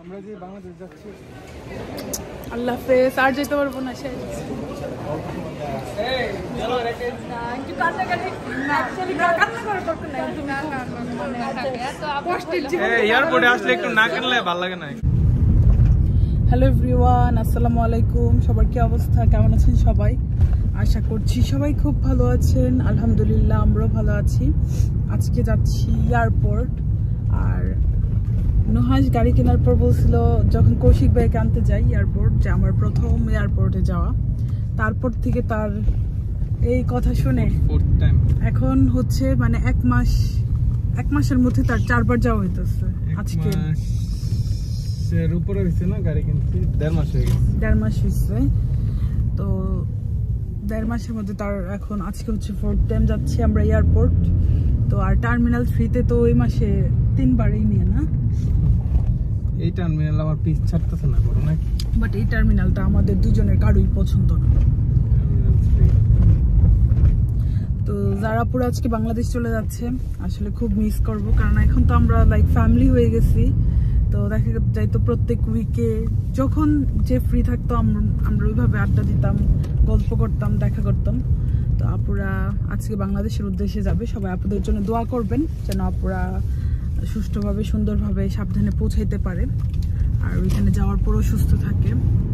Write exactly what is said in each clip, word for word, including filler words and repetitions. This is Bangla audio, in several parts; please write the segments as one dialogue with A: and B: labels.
A: আমরা যে বাংলাদেশ যাচ্ছি
B: আল্লাহ হাফেজ আর যেতে পারবো না শেষ
A: এই চলো রেখে
B: না একটু কান্না কাটি না অ্যাকচুয়ালি কান্না করে করতে না তুমি না না এত কষ্টের জীবন
A: এই এয়ারপোর্টে আসলে একটু না কানলে ভালো লাগে না।
B: হ্যালো এভরিওয়ান, আসসালামু আলাইকুম। সবার কি অবস্থা, কেমন আছেন সবাই? আশা করছি সবাই খুব ভালো আছেন। আলহামদুলিল্লাহ আমরাও ভালো আছি। আজকে যাচ্ছি এয়ারপোর্ট। আর নুহাস গাড়ি কেনার পর বলছিল যখন কৌশিক ভাইকে আনতে যাই এয়ারপোর্ট, যে আমার প্রথম এয়ারপোর্টে যাওয়া। তারপর থেকে তার এই কথা শুনে এখন হচ্ছে মানে এক মাস এক মাসের মধ্যে তার চারবার যাওয়া হইতেছে। আজকে
A: এর উপরে হইছে না গাড়ি কিনছি, দেড় মাস হয়ে গেছে।
B: দেড় মাস হইছে তো দেড় মাসের মধ্যে তার এখন আজকে হচ্ছে ফোর্থ টাইম যাচ্ছি আমরা এয়ারপোর্ট। তো আর টার্মিনাল থ্রিতে তো ওই মাসে তিনবারই নিয়ে না,
A: এই টার্মিনাল আমার পিছ ছাড়তেছে না বড় নাকি,
B: বাট এই টার্মিনালটা আমাদের দুজনের কারোই পছন্দ না। তো যারা পুরো আজকে বাংলাদেশ চলে যাচ্ছে আসলে খুব মিস করব, কারণ এখন তো আমরা লাইক ফ্যামিলি হয়ে গেছি। তো দেখা যাইতো প্রত্যেক উইকে যখন যে ফ্রি থাকতো আমরা ওইভাবে আড্ডা দিতাম, গল্প করতাম, দেখা করতাম। তো আপুরা আজকে বাংলাদেশের উদ্দেশ্যে যাবে, সবাই আপুদের জন্য দোয়া করবেন যেন আপুরা সুষ্ঠুভাবে সুন্দরভাবে সাবধানে পৌঁছাইতে পারে আর ওইখানে যাওয়ার পরও সুস্থ থাকে।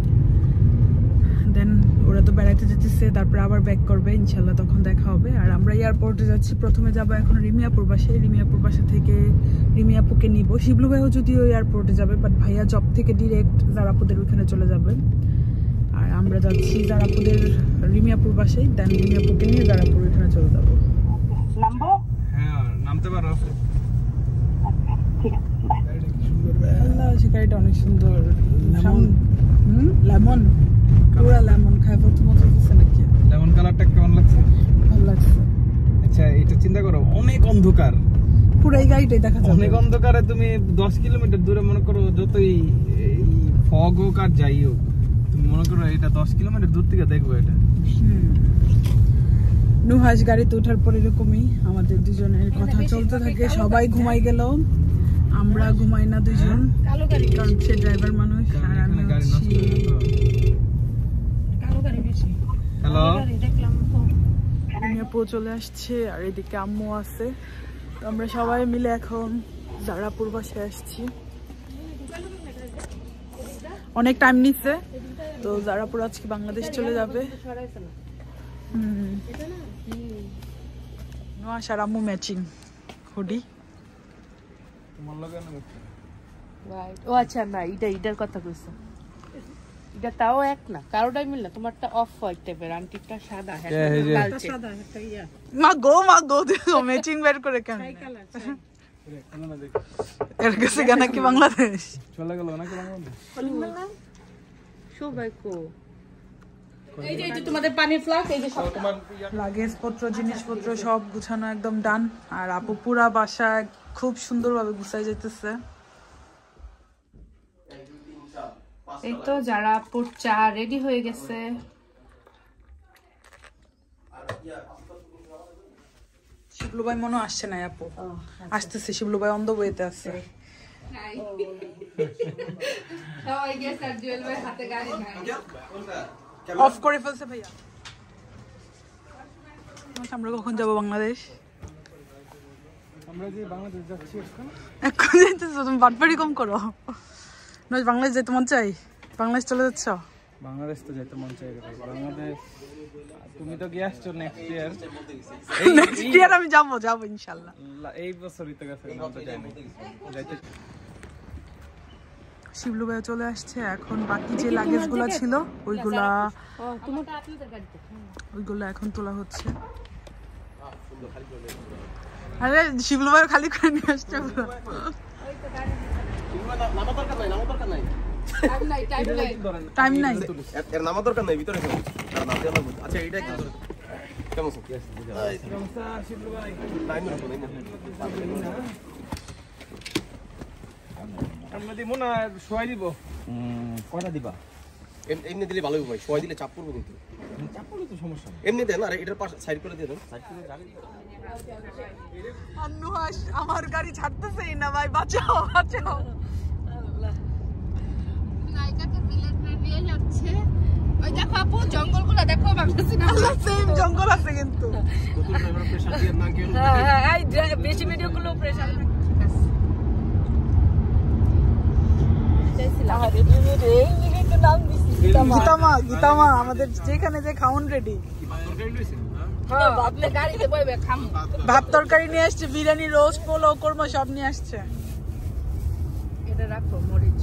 B: দেন ওরা তো বেড়াইতে যেতেছে, তারপরে আবার ব্যাক করবে ইনশাল্লাহ, তখন দেখা হবে। আর আমরা এয়ারপোর্টে যাচ্ছি, প্রথমে যাবো এখন রিমিয়াপুর বাসে। রিমিয়াপুর বাসা থেকে রিমিয়াপুকে নিব। শিবলু ভাইও যদিও এয়ারপোর্টে যাবে, বাট ভাইয়া জব থেকে ডিরেক্ট জারাপুদের ওইখানে চলে যাবে। আর আমরা যাচ্ছি জারাপুদের রিমিয়াপুর বাসে, দেন রিমিয়াপুকে নিয়ে জারাপুর ওইখানে চলে যাবো। নামবো?
A: হ্যাঁ নামতে পারো।
B: ঠিক আছে, আল্লাহ সে গাড়িটা অনেক সুন্দর। হুম লেমন, পুরা লেমন খায় প্রথম হচ্ছে নাকি?
A: লেমন কালারটা কেমন লাগছে?
B: ভালো লাগছে।
A: আচ্ছা এটা চিন্তা করো, অনেক অন্ধকার,
B: পুরো এই গাড়িটাই দেখা যাবে।
A: অনেক অন্ধকারে তুমি দশ কিলোমিটার দূরে মনে করো যতই ফগ হোক আর যাই হোক, তুমি মনে করো এটা দশ কিলোমিটার দূর থেকে দেখবো এটা।
B: নুহাস গাড়িতে ওঠার পর এরকমই আমাদের দুজনের কথা চলতে থাকে। সবাই ঘুমাই গেল, আমরা ঘুমাই না দুজন, কারণ সে ড্রাইভার মানুষ আর আমি হচ্ছি
A: হ্যালো।
B: রিমিয়াপু চলে আসছে আর এদিকে আম্মু আছে। তো আমরা সবাই মিলে এখন জারাপুর বাসায় আসছি। অনেক টাইম নিচ্ছে, তো জারাপুর আজকে বাংলাদেশ চলে যাবে। হুম নুহাস আর আম্মু ম্যাচিং হুডি।
C: ও আচ্ছা না, এটা এটার কথা কইছো, এটা তাও এক না, কারোটাই মিল না। তোমারটা অফ হোয়াইট টাইপের, আন্টিটা সাদা, লালচে।
B: মা গো মা গো দেখো ম্যাচিং বের করে কেন? এর কাছে গানা কি বাংলাদেশ
A: চলে গেল নাকি বাংলাদেশ?
C: সবাই কো এই যে এই যে তোমাদের পানির ফ্লাস্ক, এই যে সব
A: তোমার
B: লাগেজ পত্র জিনিসপত্র সব গুছানো একদম ডান। আর আপু পুরা বাসা খুব সুন্দরভাবে গুছাই যাইতেছে।
C: এই তো যারা আপুর চা রেডি হয়ে গেছে।
B: শিবলু ভাই মনে আসছে না আপু, আসতেছে। শিবলু ভাই অন্ধ বইতে আছে। অফ করে ফেলছে ভাইয়া। আমরা কখন যাবো বাংলাদেশ?
A: আমরা যে বাংলাদেশ যাচ্ছি এখন।
B: এখন যাইতেছো তুমি, বাটপাড়ি কম করো। নয় বাংলাদেশ যেতে মন চাই, বাংলাদেশ চলে যাচ্ছ?
A: বাংলাদেশ তো যেতে মন চাই রে ভাই। বাংলাদেশ তুমি তো গিয়ে আসছো নেক্সট ইয়ার।
B: নেক্সট ইয়ার আমি যাবো যাবো ইনশাআল্লাহ।
A: এই বছরই তো গেছে, আমরা তো যাইনি যাইতে।
B: শিবলু ভাই চলে আসছে, এখন বাকি যে লাগেজগুলো ছিল ওইগুলা ওইগুলো এখন তোলা হচ্ছে। আরে শিবলু ভাই খালি করে নিয়ে আসছে। টাইম নাই,
D: এর নামা দরকার নাই, ভিতরে আচ্ছা এইটা কি কেমন
A: আমরা দিব না শোয়াই দিব।
D: কয়টা দিবা? এমনি দিলে ভালো ভাই, শোয়াই দিলে চাপ পড়বো কিন্তু।
A: চাপ পড়লে তো সমস্যা নেই,
D: এমনি দেন আর এটার পাশে সাইড করে দিয়ে দেন। সাইড করে যাবে
B: নুহাস আমার গাড়ি ছাড়তেছেই না ভাই, বাঁচাও বাঁচাও।
C: কাকাকে বিলেটে নিয়ে যাচ্ছে ওই দেখো আপু জঙ্গলগুলো দেখো বাংলাদেশে না
B: সেম জঙ্গল আছে কিন্তু
D: কত ড্রাইভার প্রেসার দিয়ে না কেন
C: হ্যাঁ হ্যাঁ এই বেশি ভিডিওগুলো প্রেসার চাইছিলাম আরে রে এই একটু নাম দিছি
B: গীতামা গীতামা আমাদের যেখানে যে খাউন রেডি
C: হ্যাঁ আপনি গাড়িতে বইবে খাম
B: ভাত তরকারি নিয়ে আসছে বিরিয়ানি রোস্ট পোলাও কোরমা সব নিয়ে আসছে
C: এটা রাখো মরিচ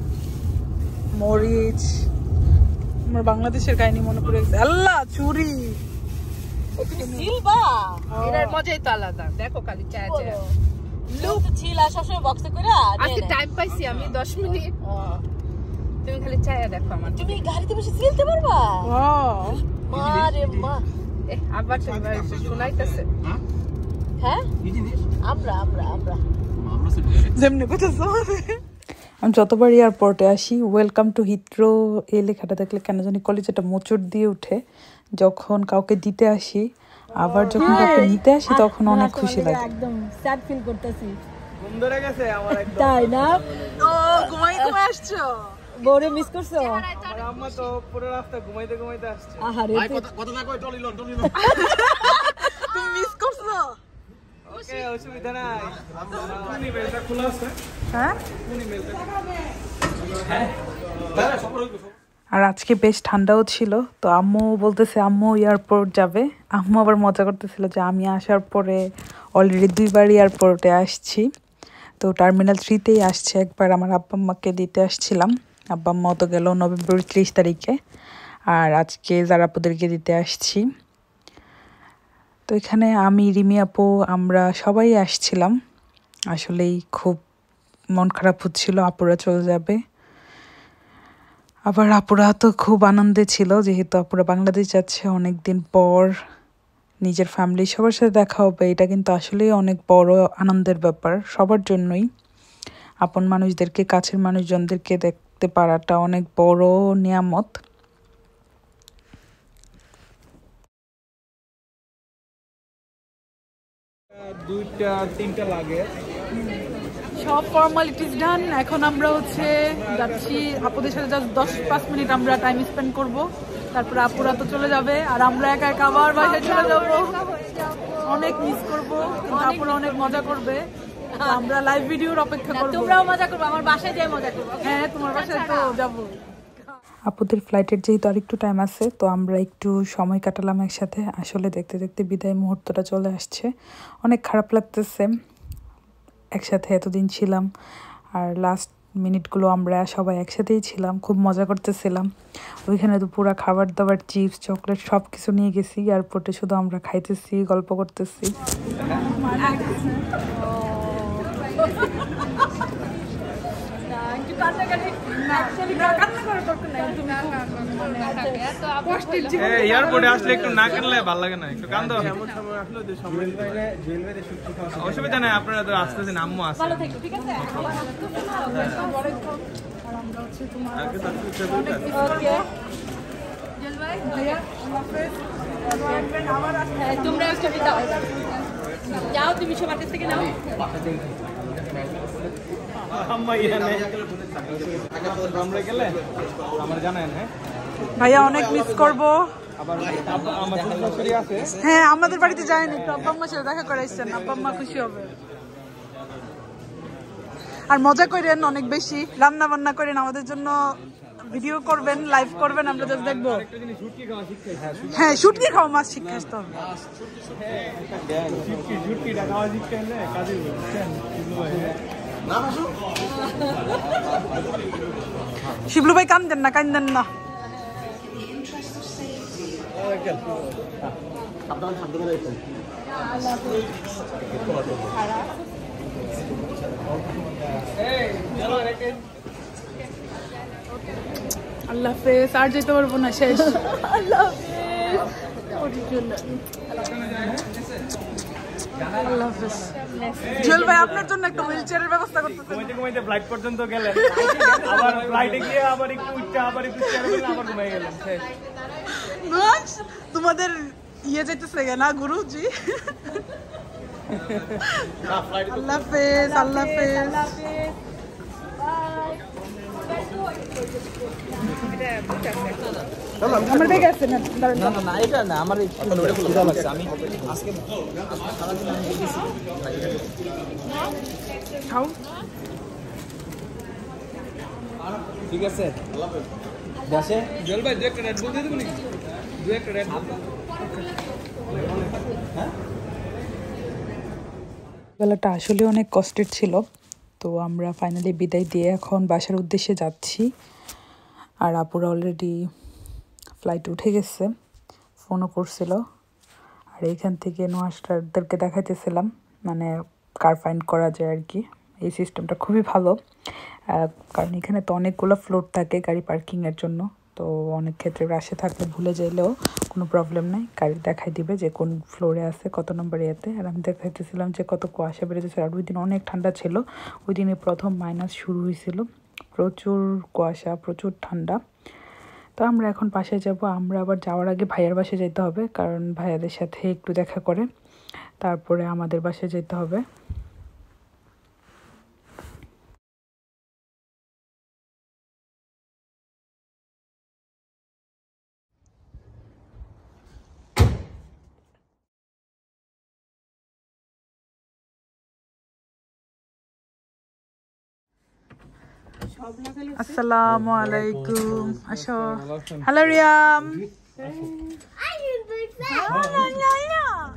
B: মরিচ আমার বাংলাদেশের কাহিনী মনে পড়ে গেছে আল্লাহ চুরি
C: সিলবা এর মজাই তো আলাদা দেখো খালি চা চা লুক ছিল সবসময় বক্সে কইরা আজকে টাইম পাইছি আমি দশ মিনিট তুমি খালি চা দেখো আমার তুমি গাড়িতে বসে সিলতে পারবা
B: ওয়াও
C: মারে মা এ আবার শোনাইতেছে হ্যাঁ কি জিনিস আমরা আমরা আমরা
D: আমরা সে
B: যেমনি কথা আমি যতবার এয়ারপোর্টে আসি ওয়েলকাম টু হিথ্রো এই লেখাটা দেখলে কেন জানি কলেজটা মোচড় দিয়ে উঠে যখন কাউকে দিতে আসি আবার যখন কাউকে নিতে আসি তখন অনেক খুশি লাগে
C: একদম স্যাড ফিল করতেছি
A: ঘুম ধরে গেছে আমার একদম
C: তাই না
B: ও ঘুমাই ঘুমাই আসছো
C: বড় মিস করছো
A: আমার আম্মা তো পুরো রাস্তা ঘুমাইতে ঘুমাইতে আসছে
C: আহারে
D: ভাই কত কত না কই টলিলন টলিলন
B: তুমি মিস করছো
A: ওকে অসুবিধা নাই কোন মেলটা খোলা আছে
B: হ্যাঁ
A: কোন মেলটা
B: আর আজকে বেশ ঠান্ডাও ছিল তো আম্মু বলতেছে আম্মু এয়ারপোর্ট যাবে আম্মু আবার মজা করতেছিল যে আমি আসার পরে অলরেডি দুইবার এয়ারপোর্টে আসছি তো টার্মিনাল থ্রিতেই আসছে একবার আমার আব্বা আম্মাকে দিতে আসছিলাম আব্বা আম্মাও তো গেল নভেম্বর ত্রিশ তারিখে আর আজকে জারাপুদেরকে দিতে আসছি তো এখানে আমি রিমি আপু আমরা সবাই আসছিলাম আসলেই খুব মন খারাপ হচ্ছিল আপুরা চলে যাবে আবার আপুরা তো খুব আনন্দে ছিল যেহেতু আপুরা বাংলাদেশ যাচ্ছে অনেক দিন পর নিজের ফ্যামিলি সবার সাথে দেখা হবে এটা কিন্তু আসলেই অনেক বড় আনন্দের ব্যাপার সবার জন্যই আপন মানুষদেরকে কাছের মানুষজনদেরকে দেখতে পারাটা অনেক বড় নিয়ামত
A: দুইটা তিনটা লাগে
B: সব ফর্মালিটিস ডান এখন আমরা হচ্ছে যাচ্ছি আপুদের সাথে জাস্ট দশ পাঁচ মিনিট আমরা টাইম স্পেন্ড করব তারপরে আপুরা তো চলে যাবে আর আমরা একা একা আবার বাসায় চলে যাবো অনেক মিস করবো কিন্তু আপুরা অনেক মজা করবে আমরা লাইভ ভিডিওর অপেক্ষা করবো
C: তোমরাও মজা করবে আমার বাসায় যাই মজা করবে
B: হ্যাঁ তোমার বাসায় তো যাবো আপুদের ফ্লাইটের যেহেতু আর একটু টাইম আছে তো আমরা একটু সময় কাটালাম একসাথে আসলে দেখতে দেখতে বিদায় মুহূর্তটা চলে আসছে অনেক খারাপ লাগতেছে একসাথে এতদিন ছিলাম আর লাস্ট মিনিটগুলো আমরা সবাই একসাথেই ছিলাম খুব মজা করতেছিলাম ওইখানে তো পুরো খাবার দাবার চিপস চকলেট সব কিছু নিয়ে গেছি এয়ারপোর্টে শুধু আমরা খাইতেছি গল্প করতেছি
A: এয়ারপোর্টে আসলে একটু না কানলে ভালো লাগে না একটু কান্দো অসুবিধা নাই আপনারা তো আসতেছেন আম্মু আসছে
C: তোমরা যাও তুমি সবার কাছ থেকে নাও
A: আমরা গেলে আমার জানেন হ্যাঁ
B: ভাইয়া অনেক মিস করবো
A: আবার আমার শ্বশুরবাড়ি আছে
B: হ্যাঁ আমাদের বাড়িতে যায়নি একটু আব্বা আম্মার সাথে দেখা করে এসছেন আব্বা আম্মা খুশি হবে আর মজা করেন অনেক বেশি রান্না বান্না করেন আমাদের জন্য ভিডিও করবেন লাইভ করবেন আমরা জাস্ট দেখবো হ্যাঁ শুটকি খাওয়া মাছ শিখে আসতে হবে শিবলু ভাই কান্দেন না কান্দেন না আল্লাহ হাফেজ আর যেতে পারবো না শেষ আল্লাহ হাফেজ জুয়েল ভাই আপনার জন্য একটা হুইল চেয়ারের ব্যবস্থা করতেছেন
A: ঘুমাইতে ঘুমাইতে ফ্লাইট পর্যন্ত গেলেন আবার ফ্লাইটে গিয়ে আবার একটু উঠতে আবার একটু চেয়ারে বসে আবার ঘুমাই গেলেন শেষ
B: তোমাদের ইয়ে যাইতেছে না গুরুজি আল্লাহ হাফেজ আল্লাহ হাফেজ আমার ব্যাগ আছে না
A: না না না এটা না আমার এই খিদা লাগছে আমি আজকে আজকে সারা দিন আমি গেছি
B: খাও
A: ঠিক আছে দেশে জল ভাই দু একটা রেড বুল দিয়ে দেব নাকি দু একটা রেড বুল হ্যাঁ
B: বেলাটা আসলে অনেক কষ্টের ছিল তো আমরা ফাইনালি বিদায় দিয়ে এখন বাসার উদ্দেশ্যে যাচ্ছি আর আপুরা অলরেডি ফ্লাইট উঠে গেছে ফোনও করছিল আর এইখান থেকে নোয়াস্টারদেরকে দেখাইতেছিলাম মানে কার ফাইন্ড করা যায় আর কি এই সিস্টেমটা খুবই ভালো কারণ এখানে তো অনেকগুলো ফ্লোর থাকে গাড়ি পার্কিংয়ের জন্য তো অনেক ক্ষেত্রে রাশে থাকলে ভুলে যাইলেও কোনো প্রবলেম নাই গাড়ি দেখাই দিবে যে কোন ফ্লোরে আছে কত নম্বর ইয়েতে আর আমি দেখাইতেছিলাম যে কত কুয়াশা বেড়েছে আর ওই দিন অনেক ঠান্ডা ছিল ওই দিনে প্রথম মাইনাস শুরু হয়েছিল প্রচুর কুয়াশা প্রচুর ঠান্ডা তো আমরা এখন বাসায় যাব আমরা আবার যাওয়ার আগে ভাইয়ার বাসায় যেতে হবে কারণ ভাইয়াদের সাথে একটু দেখা করে তারপরে আমাদের বাসায় যেতে হবে আসসালামু আলাইকুম আসো হ্যালো রিয়াম